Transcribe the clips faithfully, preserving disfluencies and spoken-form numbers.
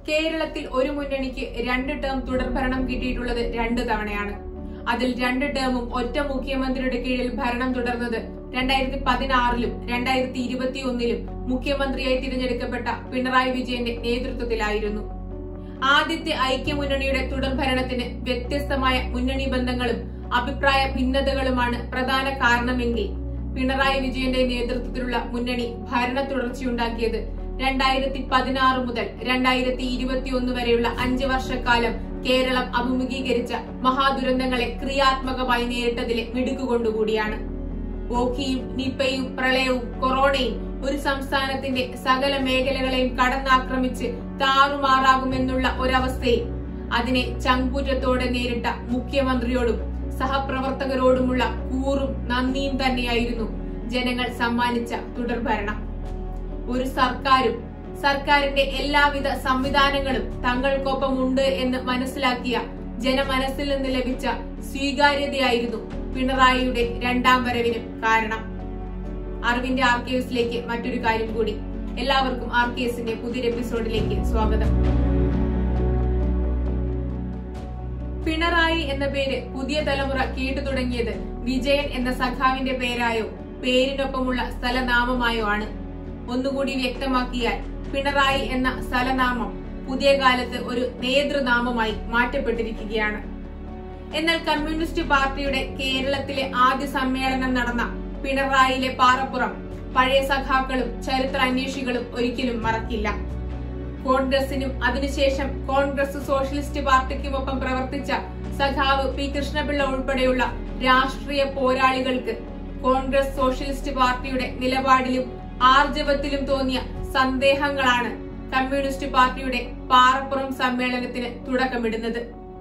കേരളത്തിൽ ഒരു മുന്നണിക്ക് രണ്ട് ടേം തുടർഭരണം കിട്ടിയിട്ടുള്ളത് രണ്ടു തവണയാണ്. അതിൽ രണ്ട് ടേമും ഒറ്റ മുഖ്യമന്ത്രിയുടെ കീഴിൽ ഭരണം തുടർന്നത് രണ്ടായിരത്തി പതിനാറിലും രണ്ടായിരത്തി ഇരുപത്തി ഒന്നിലും മുഖ്യമന്ത്രിയായി തിരഞ്ഞെടുക്കപ്പെട്ട പിണറായി വിജയന്റെ നേതൃത്വത്തിലായിരുന്നു. ആദ്യത്തെ ഐക്യമുന്നണിയുടെ തുടർഭരണത്തിന് വ്യത്യസ്തമായ മുന്നണി ബന്ധങ്ങളും അഭിപ്രായ ഭിന്നതകളുമാണ് പ്രധാന കാരണമെങ്കിൽ പിണറായി വിജയന്റെ നേതൃത്വത്തിലുള്ള മുന്നണി ഭരണ തുടർച്ചയുണ്ടാക്കിയത് രണ്ടായിരത്തി പതിനാറ് മുതൽ രണ്ടായിരത്തി ഇരുപത്തി ഒന്ന് വരെയുള്ള അഞ്ച് വർഷക്കാലം കേരളം അഭിമുഖീകരിച്ച മഹാദുരന്തങ്ങളെ ക്രിയാത്മകമായി നേരിട്ടതിലെ മിടുക്കുകൊണ്ടുകൂടിയാണ്. ഓഖിയും നിപ്പയും പ്രളയവും കൊറോണയും ഒരു സംസ്ഥാനത്തിന്റെ സകല മേഖലകളെയും കടന്നാക്രമിച്ച് താറുമാറാകുമെന്നുള്ള ഒരവസ്ഥയിൽ അതിനെ ചങ്കൂറ്റത്തോടെ നേരിട്ട മുഖ്യമന്ത്രിയോടും സഹപ്രവർത്തകരോടുമുള്ള കൂറും നന്ദിയും തന്നെയായിരുന്നു ജനങ്ങൾ സമ്മാനിച്ച തുടർഭരണം. ഒരു സർക്കാരും സർക്കാരിന്റെ എല്ലാവിധ സംവിധാനങ്ങളും തങ്ങൾക്കൊപ്പമുണ്ട് എന്ന് മനസ്സിലാക്കിയ ജനമനസ്സിൽ നിന്ന് ലഭിച്ച സ്വീകാര്യതയായിരുന്നു പിണറായിയുടെ രണ്ടാം വരവിനും കാരണം. അറിവിന്റെ ആർക്കൈവ്സിലേക്ക് മറ്റൊരു കാര്യം കൂടി. എല്ലാവർക്കും ആർക്കൈവ്സിന്റെ പുതിയൊരു എപ്പിസോഡിലേക്ക് സ്വാഗതം. പിണറായി എന്ന പേര് പുതിയ തലമുറ കേട്ടു തുടങ്ങിയത് വിജയൻ എന്ന സഖാവിന്റെ പേരായോ പേരിനൊപ്പമുള്ള സ്ഥലനാമമായോ ആണ്. ഒന്നുകൂടി വ്യക്തമാക്കിയാൽ പിണറായി എന്ന സ്ഥലനാമം പുതിയ കാലത്ത് ഒരു നേതൃനാമമായി മാറ്റപ്പെട്ടിരിക്കുകയാണ്. എന്നാൽ കമ്മ്യൂണിസ്റ്റ് പാർട്ടിയുടെ കേരളത്തിലെ ആദ്യ സമ്മേളനം നടന്ന പിണറായിയിലെ പാറപ്പുറം പഴയ സഖാക്കളും ചരിത്രാന്വേഷികളും ഒരിക്കലും മറക്കില്ല. കോൺഗ്രസിനും അതിനുശേഷം കോൺഗ്രസ് സോഷ്യലിസ്റ്റ് പാർട്ടിക്കുമൊപ്പം പ്രവർത്തിച്ച സഖാവ് പി കൃഷ്ണപിള്ള ഉൾപ്പെടെയുള്ള രാഷ്ട്രീയ പോരാളികൾക്ക് കോൺഗ്രസ് സോഷ്യലിസ്റ്റ് പാർട്ടിയുടെ നിലപാടിലും ആർജവത്തിലും തോന്നിയ സന്ദേഹങ്ങളാണ് കമ്മ്യൂണിസ്റ്റ് പാർട്ടിയുടെ പാറപ്പുറം സമ്മേളനത്തിന് തുടക്കമിടുന്നത്.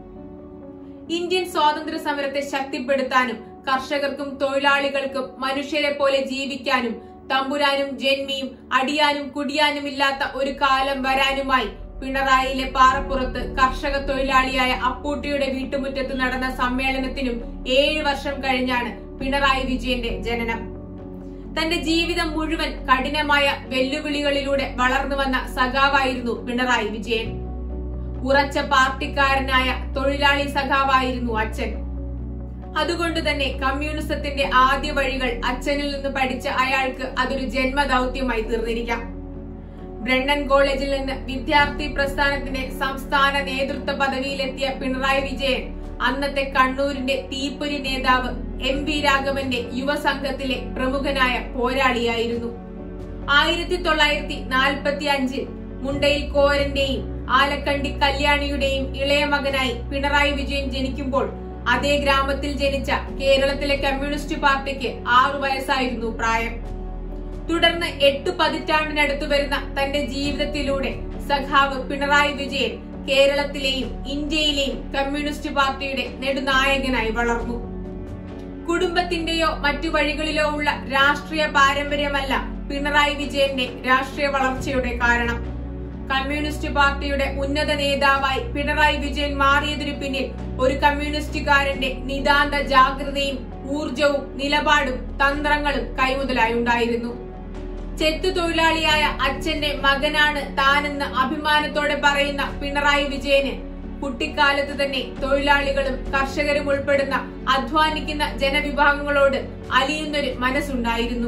ഇന്ത്യൻ സ്വാതന്ത്ര്യ സമരത്തെ ശക്തിപ്പെടുത്താനും കർഷകർക്കും തൊഴിലാളികൾക്കും മനുഷ്യരെ പോലെ ജീവിക്കാനും തമ്പുരാനും ജന്മിയും അടിയാനും കുടിയാനും ഇല്ലാത്ത ഒരു കാലം വരാനുമായി പിണറായിയിലെ പാറപ്പുറത്ത് കർഷക തൊഴിലാളിയായ അപ്പൂട്ടിയുടെ വീട്ടുമുറ്റത്ത് നടന്ന സമ്മേളനത്തിനും ഏഴു വർഷം കഴിഞ്ഞാണ് പിണറായി വിജയന്റെ ജനനം. തന്റെ ജീവിതം മുഴുവൻ കഠിനമായ വെല്ലുവിളികളിലൂടെ വളർന്നു വന്ന സഖാവായിരുന്നു പിണറായി വിജയൻ. ഉറച്ച പാർട്ടിക്കാരനായ തൊഴിലാളി സഖാവായിരുന്നു അച്ഛൻ. അതുകൊണ്ട് തന്നെ കമ്മ്യൂണിസത്തിന്റെ ആദ്യ വഴികൾ അച്ഛനിൽ നിന്ന് പഠിച്ച അയാൾക്ക് അതൊരു ജന്മദൌത്യമായി തീർന്നിരിക്കാം. ബ്രണ്ണൻ കോളേജിൽ നിന്ന് വിദ്യാർത്ഥി പ്രസ്ഥാനത്തിന്റെ സംസ്ഥാന നേതൃത്വ പദവിയിലെത്തിയ പിണറായി വിജയൻ അന്നത്തെ കണ്ണൂരിന്റെ തീപ്പൊരി നേതാവ് എം വി രാഘവന്റെ യുവസംഘത്തിലെ പ്രമുഖനായ പോരാളിയായിരുന്നു. ആയിരത്തി തൊള്ളായിരത്തി നാൽപ്പത്തി അഞ്ചിൽ മുണ്ടയിൽ കോരന്റെയും ആലക്കണ്ടി കല്യാണിയുടെയും ഇളയ മകനായി പിണറായി വിജയൻ ജനിക്കുമ്പോൾ അതേ ഗ്രാമത്തിൽ ജനിച്ച കേരളത്തിലെ കമ്മ്യൂണിസ്റ്റ് പാർട്ടിക്ക് ആറു വയസ്സായിരുന്നു പ്രായം. തുടർന്ന് എട്ടു പതിറ്റാണ്ടിനടുത്തു വരുന്ന തന്റെ ജീവിതത്തിലൂടെ സഖാവ് പിണറായി വിജയൻ കേരളത്തിലെയും ഇന്ത്യയിലെയും കമ്മ്യൂണിസ്റ്റ് പാർട്ടിയുടെ നെടുനായകനായി വളർന്നു. കുടുംബത്തിന്റെയോ മറ്റു വഴികളിലോ ഉള്ള രാഷ്ട്രീയ പാരമ്പര്യമല്ല പിണറായി വിജയന്റെ രാഷ്ട്രീയ വളർച്ചയുടെ കാരണം. കമ്മ്യൂണിസ്റ്റ് പാർട്ടിയുടെ ഉന്നത നേതാവായി പിണറായി വിജയൻ മാറിയതിനു പിന്നിൽ ഒരു കമ്മ്യൂണിസ്റ്റുകാരന്റെ നിതാന്ത ജാഗ്രതയും ഊർജവും നിലപാടും തന്ത്രങ്ങളും കൈമുതലായി ഉണ്ടായിരുന്നു. ചെത്തു തൊഴിലാളിയായ അച്ഛന്റെ മകനാണ് താനെന്ന് അഭിമാനത്തോടെ പറയുന്ന പിണറായി വിജയന് കുട്ടിക്കാലത്ത് തന്നെ തൊഴിലാളികളും കർഷകരും ഉൾപ്പെടുന്ന അധ്വാനിക്കുന്ന ജനവിഭാഗങ്ങളോട് അലിയുന്നൊരു മനസ്സുണ്ടായിരുന്നു.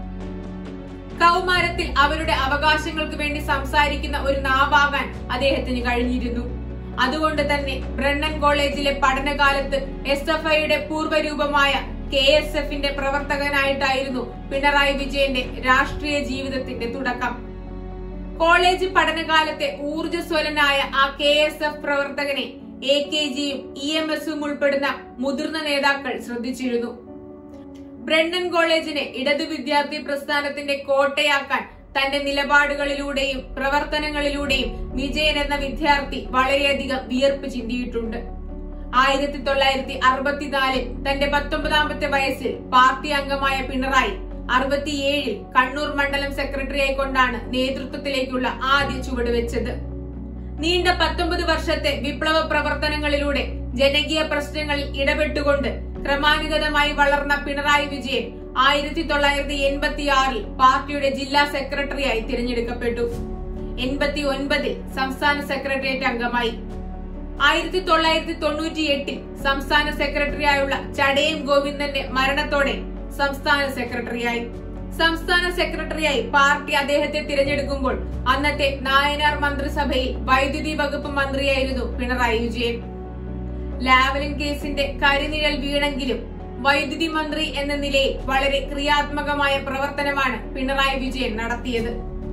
കൗമാരത്തിൽ അവരുടെ അവകാശങ്ങൾക്ക് വേണ്ടി സംസാരിക്കുന്ന ഒരു നാവാകാൻ അദ്ദേഹത്തിന് കഴിഞ്ഞിരുന്നു. അതുകൊണ്ട് തന്നെ ബ്രണ്ണൻ കോളേജിലെ പഠനകാലത്ത് എസ് എഫ് ഐയുടെ പൂർവ്വരൂപമായ കെ എസ് എഫിന്റെ പ്രവർത്തകനായിട്ടായിരുന്നു പിണറായി വിജയന്റെ രാഷ്ട്രീയ ജീവിതത്തിന്റെ തുടക്കം. കോളേജ് പഠനകാലത്തെ ഊർജ്ജസ്വലനായ ആ കെ എസ് എഫ് പ്രവർത്തകനെ എ കെ ജിയും ഇ എം എസും ഉൾപ്പെടുന്ന മുതിർന്ന നേതാക്കൾ ശ്രദ്ധിച്ചിരുന്നു. ബ്രണ്ണൻ കോളേജിനെ ഇടതു വിദ്യാർത്ഥി പ്രസ്ഥാനത്തിന്റെ കോട്ടയാക്കാൻ തന്റെ നിലപാടുകളിലൂടെയും പ്രവർത്തനങ്ങളിലൂടെയും വിജയൻ എന്ന വിദ്യാർത്ഥി വളരെയധികം വിയർപ്പ് ചിന്തിയിട്ടുണ്ട്. ആയിരത്തി തൊള്ളായിരത്തി അറുപത്തിനാലിൽ തന്റെ പത്തൊമ്പതാമത്തെ വയസ്സിൽ പാർട്ടി അംഗമായ പിണറായി അറുപത്തിയേഴിൽ കണ്ണൂർ മണ്ഡലം സെക്രട്ടറിയായി കൊണ്ടാണ് നേതൃത്വത്തിലേക്കുള്ള ആദ്യ ചുവട് വെച്ചത്. നീണ്ട പത്തൊമ്പത് വർഷത്തെ വിപ്ലവ പ്രവർത്തനങ്ങളിലൂടെ ജനകീയ പ്രശ്നങ്ങളിൽ ഇടപെട്ടുകൊണ്ട് ക്രമാനുഗതമായി വളർന്ന പിണറായി വിജയൻ ആയിരത്തി തൊള്ളായിരത്തി എൺപത്തി ആറിൽ പാർട്ടിയുടെ ജില്ലാ സെക്രട്ടറിയായി തിരഞ്ഞെടുക്കപ്പെട്ടു. എൺപത്തി ഒൻപതിൽ സംസ്ഥാന സെക്രട്ടേറിയറ്റ് അംഗമായി. ആയിരത്തി തൊള്ളായിരത്തി തൊണ്ണൂറ്റി എട്ടിൽ സംസ്ഥാന സെക്രട്ടറിയായുള്ള ചടയം ഗോവിന്ദന്റെ മരണത്തോടെ സംസ്ഥാന സെക്രട്ടറിയായി. സംസ്ഥാന സെക്രട്ടറിയായി പാർട്ടി അദ്ദേഹത്തെ തിരഞ്ഞെടുക്കുമ്പോൾ അന്നത്തെ നായനാർ മന്ത്രിസഭയിൽ വൈദ്യുതി വകുപ്പ് മന്ത്രിയായിരുന്നു പിണറായി വിജയൻ. ലാവ്ലിൻ കേസിന്റെ കരിനിഴൽ വീണെങ്കിലും വൈദ്യുതി മന്ത്രി എന്ന നിലയിൽ വളരെ ക്രിയാത്മകമായ പ്രവർത്തനമാണ് പിണറായി വിജയൻ നടത്തിയത്.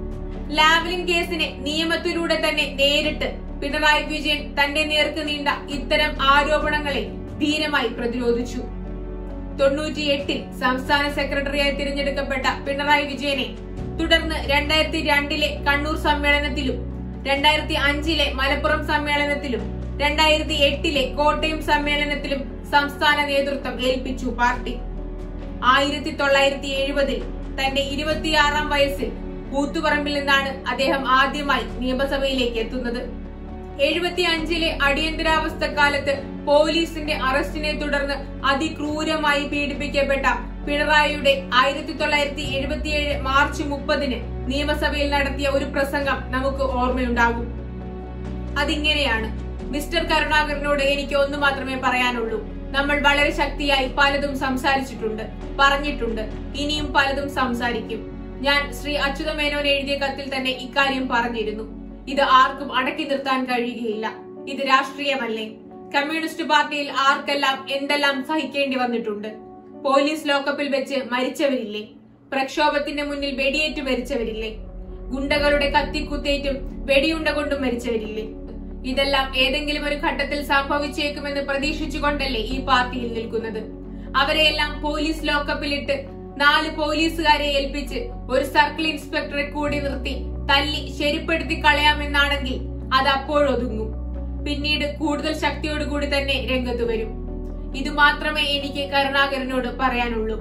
ലാവ്ലിൻ കേസിനെ നിയമത്തിലൂടെ തന്നെ നേരിട്ട് പിണറായി വിജയൻ തന്റെ നേർക്ക് നീണ്ട ഇത്തരം ആരോപണങ്ങളെ ധീരമായി പ്രതിരോധിച്ചു. തൊണ്ണൂറ്റിയെട്ടിൽ സംസ്ഥാന സെക്രട്ടറിയായി തിരഞ്ഞെടുക്കപ്പെട്ട പിണറായി വിജയനെ തുടർന്ന് രണ്ടായിരത്തി രണ്ടിലെ കണ്ണൂർ സമ്മേളനത്തിലും രണ്ടായിരത്തി അഞ്ചിലെ മലപ്പുറം സമ്മേളനത്തിലും രണ്ടായിരത്തി എട്ടിലെ കോട്ടയം സമ്മേളനത്തിലും സംസ്ഥാന നേതൃത്വം ഏൽപ്പിച്ചു പാർട്ടി. ആയിരത്തി തൊള്ളായിരത്തി എഴുപതിൽ തന്റെ ഇരുപത്തിയാറാം വയസ്സിൽ കൂത്തുപറമ്പിൽ നിന്നാണ് അദ്ദേഹം ആദ്യമായി നിയമസഭയിലേക്ക് എത്തുന്നത്. എഴുപത്തി അഞ്ചിലെ അടിയന്തരാവസ്ഥ കാലത്ത് പോലീസിന്റെ അറസ്റ്റിനെ തുടർന്ന് അതിക്രൂരമായി പീഡിപ്പിക്കപ്പെട്ട പിണറായിയുടെ ആയിരത്തി തൊള്ളായിരത്തി എഴുപത്തിയേഴ് മാർച്ച് മുപ്പതിന് നിയമസഭയിൽ നടത്തിയ ഒരു പ്രസംഗം നമുക്ക് ഓർമ്മയുണ്ടാകും. അതിങ്ങനെയാണ്: മിസ്റ്റർ കരുണാകരനോട് എനിക്ക് ഒന്നു മാത്രമേ പറയാനുള്ളൂ. നമ്മൾ വളരെ ശക്തിയായി പലതും സംസാരിച്ചിട്ടുണ്ട്, പറഞ്ഞിട്ടുണ്ട്, ഇനിയും പലതും സംസാരിക്കും. ഞാൻ ശ്രീ അച്യുതമേനോൻ എഴുതിയ കത്തിൽ തന്നെ ഇക്കാര്യം പറഞ്ഞിരുന്നു. ഇത് ആർക്കും അടക്കി നിർത്താൻ കഴിയുകയില്ല. ഇത് രാഷ്ട്രീയമല്ലേ? കമ്മ്യൂണിസ്റ്റ് പാർട്ടിയിൽ ആർക്കെല്ലാം എന്തെല്ലാം സഹിക്കേണ്ടി വന്നിട്ടുണ്ട്. പോലീസ് ലോക്കപ്പിൽ വെച്ച് മരിച്ചവരില്ലേ? പ്രക്ഷോഭത്തിന്റെ മുന്നിൽ വെടിയേറ്റു മരിച്ചവരില്ലേ? ഗുണ്ടകളുടെ കത്തിക്കുത്തേറ്റും വെടിയുണ്ട കൊണ്ടും മരിച്ചവരില്ലേ? ഇതെല്ലാം ഏതെങ്കിലും ഒരു ഘട്ടത്തിൽ സംഭവിച്ചേക്കുമെന്ന് പ്രതീക്ഷിച്ചുകൊണ്ടല്ലേ ഈ പാർട്ടിയിൽ നിൽക്കുന്നത്. അവരെയെല്ലാം പോലീസ് ലോക്കപ്പിലിട്ട് നാല് പോലീസുകാരെ ഏൽപ്പിച്ച് ഒരു സർക്കിൾ ഇൻസ്പെക്ടറെ കൂടി നിർത്തി തല്ലി ശരിപ്പെടുത്തി കളയാമെന്നാണെങ്കിൽ അത് അപ്പോഴൊതുങ്ങും. പിന്നീട് കൂടുതൽ ശക്തിയോടുകൂടി തന്നെ രംഗത്ത് വരും. ഇത് മാത്രമേ എനിക്ക് കരുണാകരനോട് പറയാനുള്ളൂ.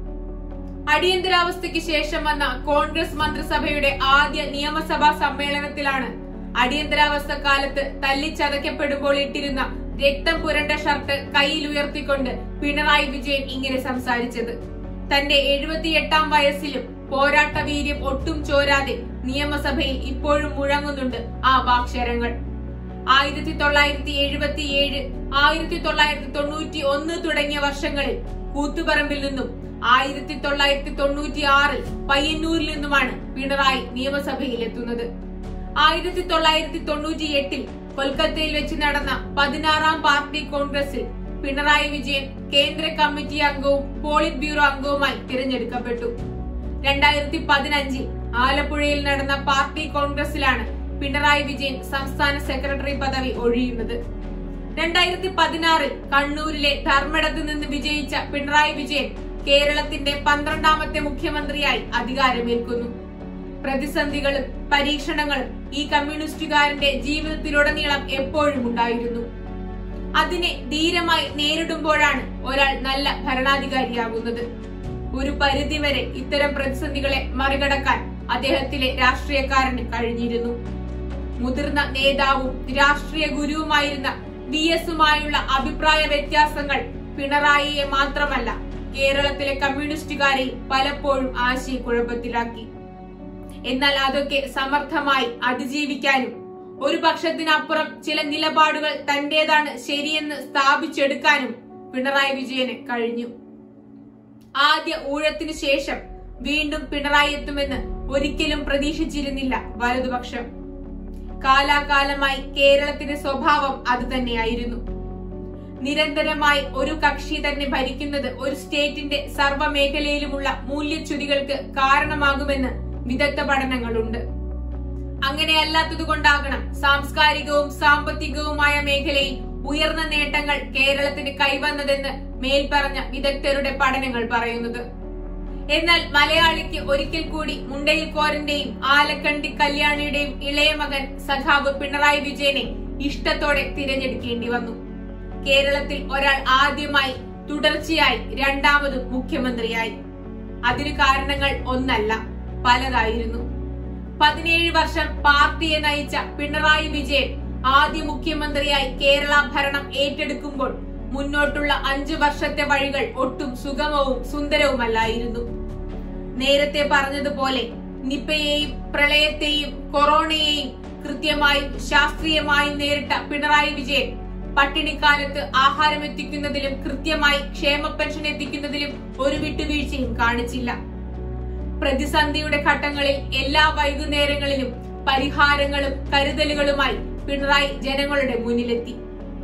അടിയന്തരാവസ്ഥയ്ക്ക് ശേഷം വന്ന കോൺഗ്രസ് മന്ത്രിസഭയുടെ ആദ്യ നിയമസഭാ സമ്മേളനത്തിലാണ് അടിയന്തരാവസ്ഥ കാലത്ത് തല്ലിച്ചതയ്ക്കപ്പെടുമ്പോൾ ഇട്ടിരുന്ന രക്തം പുരണ്ട ഷർട്ട് കയ്യിൽ ഉയർത്തിക്കൊണ്ട് പിണറായി വിജയൻ ഇങ്ങനെ സംസാരിച്ചത്. തന്റെ എഴുപത്തിയെട്ടാം വയസ്സിലും പോരാട്ട വീര്യം ഒട്ടും ചോരാതെ നിയമസഭയിൽ ഇപ്പോഴും മുഴങ്ങുന്നുണ്ട് ആ വാക്ശരങ്ങൾ. ആയിരത്തി തൊള്ളായിരത്തി എഴുപത്തിയേഴ് ആയിരത്തി തൊള്ളായിരത്തി തൊണ്ണൂറ്റി ഒന്ന് തുടങ്ങിയ വർഷങ്ങളിൽ കൂത്തുപറമ്പിൽ നിന്നും ആയിരത്തി തൊള്ളായിരത്തി തൊണ്ണൂറ്റി ആറിൽ പയ്യന്നൂരിൽ നിന്നുമാണ് പിണറായി നിയമസഭയിൽ എത്തുന്നത്. ആയിരത്തി തൊള്ളായിരത്തി തൊണ്ണൂറ്റി എട്ടിൽ കൊൽക്കത്തയിൽ വെച്ച് നടന്ന പതിനാറാം പാർട്ടി കോൺഗ്രസിൽ പിണറായി വിജയൻ കേന്ദ്ര കമ്മിറ്റി അംഗവും പോളിറ്റ് ബ്യൂറോ അംഗവുമായി തിരഞ്ഞെടുക്കപ്പെട്ടു. രണ്ടായിരത്തി പതിനഞ്ചിൽ ആലപ്പുഴയിൽ നടന്ന പാർട്ടി കോൺഗ്രസിലാണ് പിണറായി വിജയൻ സംസ്ഥാന സെക്രട്ടറി പദവി ഒഴിയുന്നത്. രണ്ടായിരത്തി പതിനാറിൽ കണ്ണൂരിലെ ധർമ്മടത്ത് നിന്ന് വിജയിച്ച പിണറായി വിജയൻ കേരളത്തിന്റെ പന്ത്രണ്ടാമത്തെ മുഖ്യമന്ത്രിയായി അധികാരമേൽക്കുന്നു. പ്രതിസന്ധികളും പരീക്ഷണങ്ങളും ഈ കമ്മ്യൂണിസ്റ്റുകാരന്റെ ജീവിതത്തിലുടനീളം എപ്പോഴും ഉണ്ടായിരുന്നു. അതിനെ ധീരമായി നേരിടുമ്പോഴാണ് ഒരാൾ നല്ല ഭരണാധികാരിയാകുന്നത്. ഒരു പരിധിവരെ ഇത്തരം പ്രതിസന്ധികളെ മറികടക്കാൻ അദ്ദേഹത്തിലെ രാഷ്ട്രീയക്കാരന് കഴിഞ്ഞിരുന്നു. മുതിർന്ന നേതാവും രാഷ്ട്രീയ ഗുരുവുമായിരുന്ന വി എസുമായുള്ള അഭിപ്രായ വ്യത്യാസങ്ങൾ പിണറായിയെ മാത്രമല്ല കേരളത്തിലെ കമ്മ്യൂണിസ്റ്റുകാരെ പലപ്പോഴും ആശയക്കുഴപ്പത്തിലാക്കി. എന്നാൽ അതൊക്കെ സമർത്ഥമായി അതിജീവിക്കാനും ഒരു പക്ഷത്തിനപ്പുറം ചില നിലപാടുകൾ തന്റേതാണ് ശരിയെന്ന് സ്ഥാപിച്ചെടുക്കാനും പിണറായി വിജയന് കഴിഞ്ഞു. ആദ്യ ഊഴത്തിനു ശേഷം വീണ്ടും പിണറായി എത്തുമെന്ന് ഒരിക്കലും പ്രതീക്ഷിച്ചിരുന്നില്ല വലതുപക്ഷം. കാലാകാലമായി കേരളത്തിന്റെ സ്വഭാവം അത് തന്നെയായിരുന്നു. നിരന്തരമായി ഒരു കക്ഷി തന്നെ ഭരിക്കുന്നത് ഒരു സ്റ്റേറ്റിന്റെ സർവ്വമേഖലയിലുമുള്ള മൂല്യച്യുതികൾക്ക് കാരണമാകുമെന്ന് വിദഗ്ധ പഠനങ്ങളുണ്ട്. അങ്ങനെയല്ലാത്തതുകൊണ്ടാകണം സാംസ്കാരികവും സാമ്പത്തികവുമായ മേഖലയിൽ ഉയർന്ന നേട്ടങ്ങൾ കേരളത്തിന് കൈവന്നതെന്ന് മേൽപ്പറഞ്ഞ വിദഗ്ധരുടെ പഠനങ്ങൾ പറയുന്നത്. എന്നാൽ മലയാളിക്ക് ഒരിക്കൽ കൂടി മുണ്ടയിൽ കോരന്റെയും ആലക്കണ്ടി കല്യാണിയുടെയും ഇളയ മകൻ സഖാവ് പിണറായി വിജയനെ ഇഷ്ടത്തോടെ തിരഞ്ഞെടുക്കേണ്ടി വന്നു. കേരളത്തിൽ ഒരാൾ ആദ്യമായി തുടർച്ചയായി രണ്ടാമതും മുഖ്യമന്ത്രിയായി. അതിന് കാരണങ്ങൾ ഒന്നല്ല, പലതായിരുന്നു. പതിനേഴ് വർഷം പാർട്ടിയെ നയിച്ച പിണറായി വിജയൻ ആദ്യ മുഖ്യമന്ത്രിയായി കേരള ഭരണം ഏറ്റെടുക്കുമ്പോൾ മുന്നോട്ടുള്ള അഞ്ചു വർഷത്തെ വഴികൾ ഒട്ടും സുഗമവും സുന്ദരവുമല്ലായിരുന്നു. നേരത്തെ പറഞ്ഞതുപോലെ നിപ്പയെയും പ്രളയത്തെയും കൊറോണയെയും കൃത്യമായും ശാസ്ത്രീയമായും നേരിട്ട പിണറായി വിജയൻ പട്ടിണിക്കാലത്ത് ആഹാരം എത്തിക്കുന്നതിലും കൃത്യമായി ക്ഷേമ പെൻഷൻ എത്തിക്കുന്നതിലും ഒരു വിട്ടുവീഴ്ചയും കാണിച്ചില്ല. പ്രതിസന്ധിയുടെ ഘട്ടങ്ങളിൽ എല്ലാ വൈകുന്നേരങ്ങളിലും പരിഹാരങ്ങളും കരുതലുകളുമായി പിണറായി ജനങ്ങളുടെ മുന്നിലെത്തി.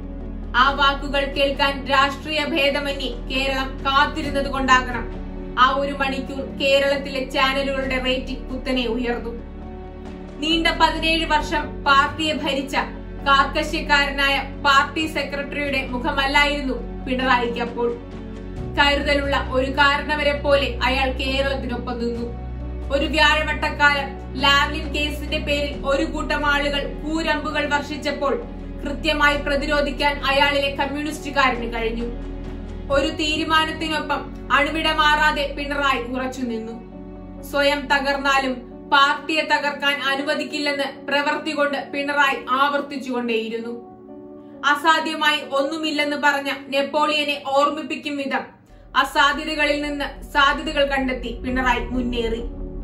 ആ വാക്കുകൾ കേൾക്കാൻ രാഷ്ട്രീയ ഭേദമന്യേ കേരളം കാത്തിരുന്നത് കൊണ്ടാകണം ആ ഒരു മണിക്കൂർ കേരളത്തിലെ ചാനലുകളുടെ റേറ്റിംഗ് കുത്തനെ ഉയർന്നു. നീണ്ട പതിനേഴ് വർഷം പാർട്ടിയെ ഭരിച്ച കാർക്കശ്യക്കാരനായ പാർട്ടി സെക്രട്ടറിയുടെ മുഖമല്ലായിരുന്നു പിണറായിക്ക് അപ്പോൾ. കരുതലുള്ള ഒരു കാരണവരെ പോലെ അയാൾ കേരളത്തിനൊപ്പം നിന്നു. ഒരു വ്യാഴവട്ടക്കാലം ലാവ്ലിൻ കേസിന്റെ പേരിൽ ഒരു കൂട്ടം ആളുകൾ കൂരമ്പുകൾ വർഷിച്ചപ്പോൾ കൃത്യമായി പ്രതിരോധിക്കാൻ അയാളിലെ കമ്മ്യൂണിസ്റ്റുകാരന് കഴിഞ്ഞു. ഒരു തീരുമാനത്തിനൊപ്പം അണുവിട മാറാതെ പിണറായി ഉറച്ചു നിന്നു. സ്വയം തകർന്നാലും പാർട്ടിയെ തകർക്കാൻ അനുവദിക്കില്ലെന്ന് പ്രവൃത്തി കൊണ്ട് പിണറായി ആവർത്തിച്ചുകൊണ്ടേയിരുന്നു. അസാധ്യമായി ഒന്നുമില്ലെന്ന് പറഞ്ഞ നെപ്പോളിയനെ ഓർമ്മിപ്പിക്കും വിധം അസാധ്യതകളിൽ നിന്ന് സാധ്യതകൾ കണ്ടെത്തി പിണറായി മുന്നേറി.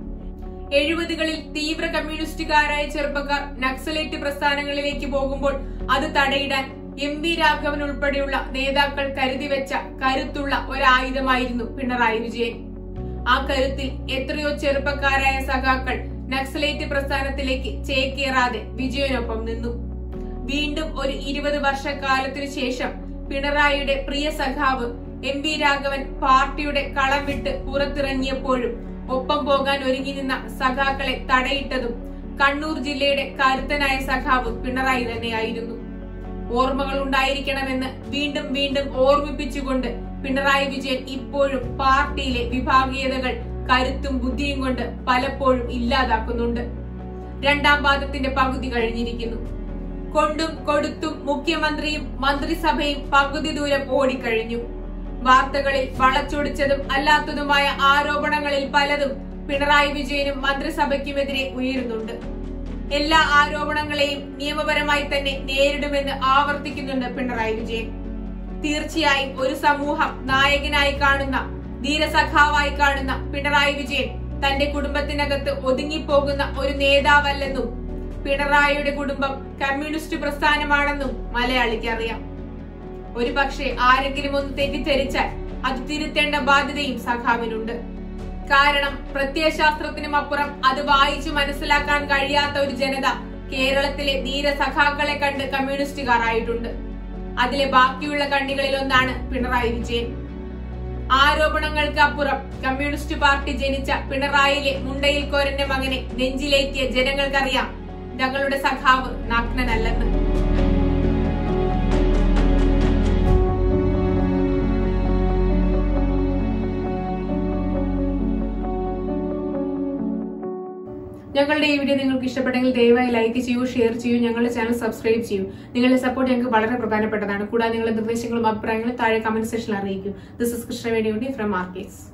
എഴുപതുകളിൽ തീവ്ര കമ്മ്യൂണിസ്റ്റുകാരായ ചെറുപ്പക്കാർ നക്സലേറ്റ് പ്രസ്ഥാനങ്ങളിലേക്ക് പോകുമ്പോൾ അത് തടയിടാൻ എം വി രാഘവൻ ഉൾപ്പെടെയുള്ള നേതാക്കൾ കരുതിവെച്ച കരുത്തുള്ള ഒരായുധമായിരുന്നു പിണറായി വിജയൻ. ആ കരുത്തിൽ എത്രയോ ചെറുപ്പക്കാരായ സഖാക്കൾ നക്സലേറ്റ് പ്രസ്ഥാനത്തിലേക്ക് ചേക്കേറാതെ വിജയനൊപ്പം നിന്നു. വീണ്ടും ഒരു ഇരുപത് വർഷക്കാലത്തിനു ശേഷം പിണറായിയുടെ പ്രിയ സഖാവ് എം വി രാഘവൻ പാർട്ടിയുടെ കളം വിട്ട് പുറത്തിറങ്ങിയപ്പോഴും ഒപ്പം പോകാൻ ഒരുങ്ങി നിന്ന സഖാക്കളെ തടയിട്ടതും കണ്ണൂർ ജില്ലയുടെ കരുത്തനായ സഖാവ് പിണറായി തന്നെയായിരുന്നു. ഓർമ്മകൾ ഉണ്ടായിരിക്കണമെന്ന് വീണ്ടും വീണ്ടും ഓർമ്മിപ്പിച്ചുകൊണ്ട് പിണറായി വിജയൻ ഇപ്പോഴും പാർട്ടിയിലെ വിഭാഗീയതകൾ കരുത്തും ബുദ്ധിയും കൊണ്ട് പലപ്പോഴും ഇല്ലാതാക്കുന്നുണ്ട്. രണ്ടാം പാദത്തിന്റെ പകുതി കഴിഞ്ഞിരിക്കുന്നു. കൊണ്ടും കൊടുത്തും മുഖ്യമന്ത്രിയും മന്ത്രിസഭയും പകുതി ദൂരം ഓടിക്കഴിഞ്ഞു. വാർത്തകളിൽ വളച്ചൊടിച്ചതും അല്ലാത്തതുമായ ആരോപണങ്ങളിൽ പലതും പിണറായി വിജയനും മന്ത്രിസഭയ്ക്കുമെതിരെ ഉയരുന്നുണ്ട്. എല്ലാ ആരോപണങ്ങളെയും നിയമപരമായി തന്നെ നേരിടുമെന്ന് ആവർത്തിക്കുന്നുണ്ട് പിണറായി വിജയൻ. തീർച്ചയായും ഒരു സമൂഹം നായകനായി കാണുന്ന, ധീരസഖാവായി കാണുന്ന പിണറായി വിജയൻ തന്റെ കുടുംബത്തിനകത്ത് ഒതുങ്ങിപ്പോകുന്ന ഒരു നേതാവല്ലെന്നും പിണറായിയുടെ കുടുംബം കമ്മ്യൂണിസ്റ്റ് പ്രസ്ഥാനമാണെന്നും മലയാളിക്ക് അറിയാം. ഒരു പക്ഷേ ആരെങ്കിലും ഒന്ന് തെറ്റിദ്ധരിച്ചാൽ അത് തിരുത്തേണ്ട ബാധ്യതയും സഖാവിനുണ്ട്. കാരണം പ്രത്യയശാസ്ത്രത്തിനും അപ്പുറം അത് വായിച്ചു മനസ്സിലാക്കാൻ കഴിയാത്ത ഒരു ജനത കേരളത്തിലെ ധീര സഖാക്കളെ കണ്ട് കമ്മ്യൂണിസ്റ്റുകാർ ആയിട്ടുണ്ട്. അതിലെ ബാക്കിയുള്ള കണ്ണികളിൽ ഒന്നാണ് പിണറായി വിജയൻ. ആരോപണങ്ങൾക്ക് അപ്പുറം കമ്മ്യൂണിസ്റ്റ് പാർട്ടി ജനിച്ച പിണറായിയിലെ മുണ്ടയിൽ കോരന്റെ മകനെ നെഞ്ചിലേറ്റിയ ജനങ്ങൾക്കറിയാം ഞങ്ങളുടെ സഖാവ് നഗ്നനല്ലെന്ന്. ഞങ്ങളുടെ ഈ വീഡിയോ നിങ്ങൾക്ക് ഇഷ്ടപ്പെട്ടെങ്കിൽ ദയവായി ലൈക്ക് ചെയ്യൂ, ഷെയർ ചെയ്യൂ, ഞങ്ങളുടെ ചാനൽ സബ്സ്ക്രൈബ് ചെയ്യൂ. നിങ്ങളുടെ സപ്പോർട്ട് ഞങ്ങൾക്ക് വളരെ പ്രധാനപ്പെട്ടതാണ്. കൂടാതെ നിങ്ങളുടെ നിർദ്ദേശങ്ങളും അഭിപ്രായങ്ങളും താഴെ കമന്റ് സെക്ഷനിൽ അറിയിക്കൂ. This is Krishnaveni from ആർക്കേസ്.